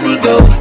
let me go.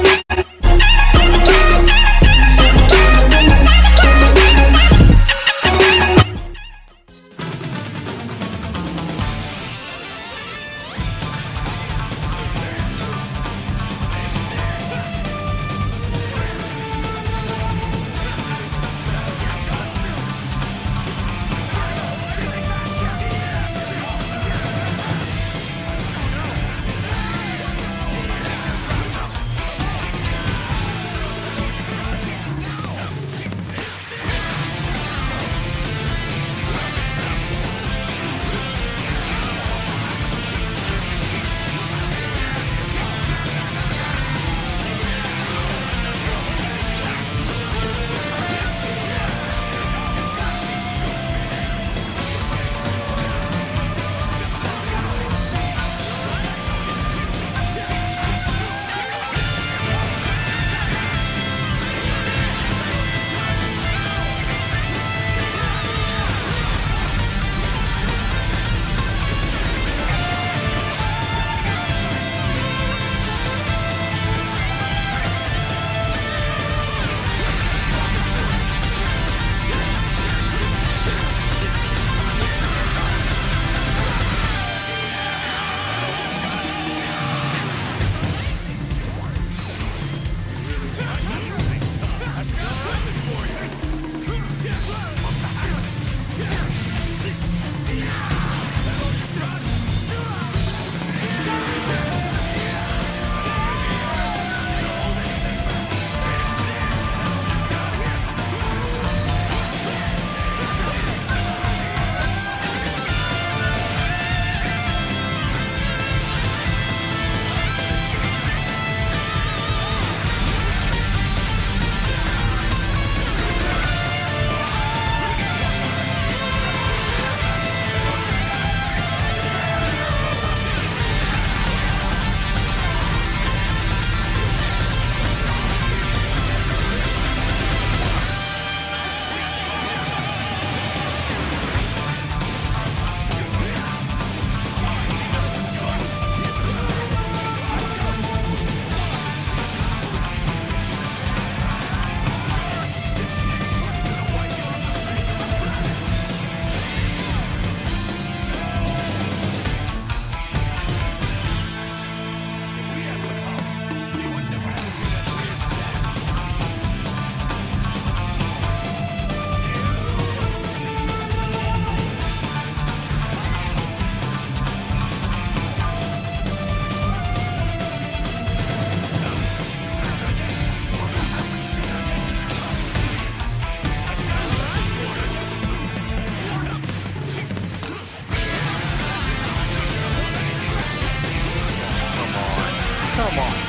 Come on.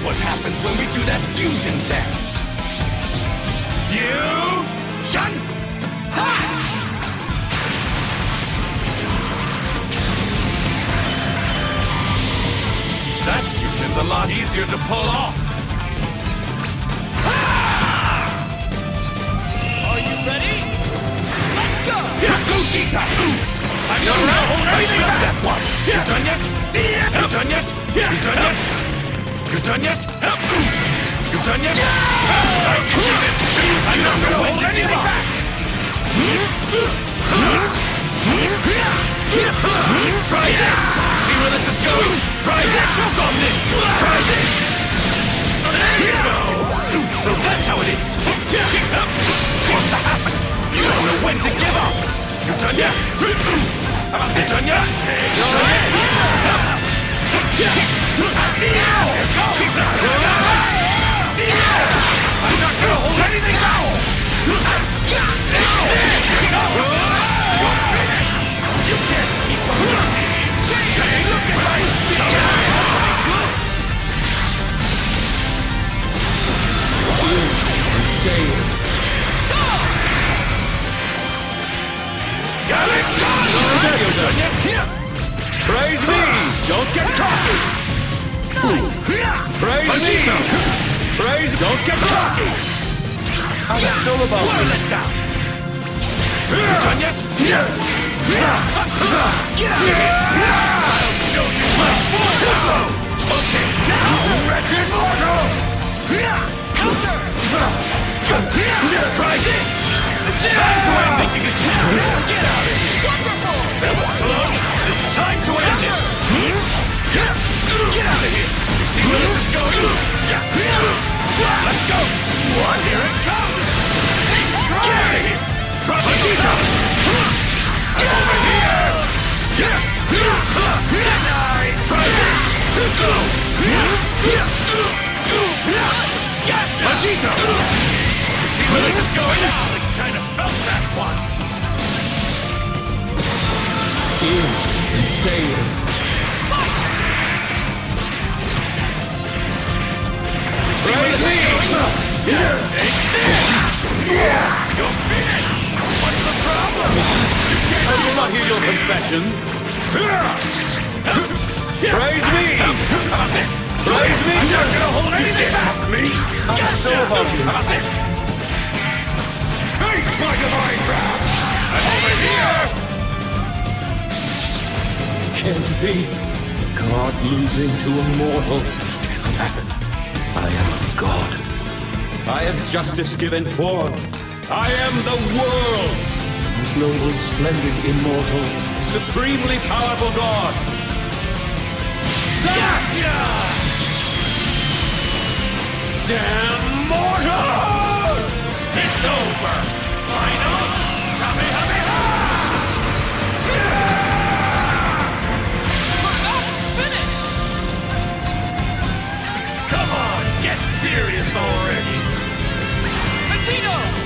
what happens when we do that fusion dance. Fusion! Ha! That fusion's a lot easier to pull off. Are you ready? Let's go! Gogeta! I'm not around. I felt that one. You done yet? You done yet? You done yet? You done yet? You done yet? I can do this too. I'm not gonna hold anything back. Try this. See where this is going? Try this. Choke on this. Try this. There you go. So that's how it is. It's supposed to happen. You don't know when to give up. You done yet? You done yet? You done yet? I'm not gonna hold anything back! You're finished! You can't keep up with me! Just look at my Insane. Got it! You done yet? Praise me! Don't get cocky! Praise Vegeta! me! Praise! Don't get cocky! I'm so about Learn you. it down! You done yet? Get out of here! I'll show you my force! Okay, now Wretched Mortal! Try this! It's time to end it! Get out of here! Wonderful! That was close! It's time to end this! Get out of here! You see where this is going? Let's go! Here it comes! Get out of here! Try Vegeta! Over here! Try this! Too slow! Vegeta! You see where this is going? I actually kind of felt that one! Insane. See where this is going? Take this! You're finished! What's the problem? I will not hear your confession. Praise me! How about this? Praise me! I'm not gonna hold anything back! Me? I'm so about you. How about this? Face my divine wrath! I'm over here! Can't be. God losing to a mortal. Can't happen. I am a god. I have justice given form. I am the world. Most noble, splendid, immortal, supremely powerful god. Gotcha! Damn mortals! It's over! Final Kamehameha! Finish! Come on, get serious already! Vegeta!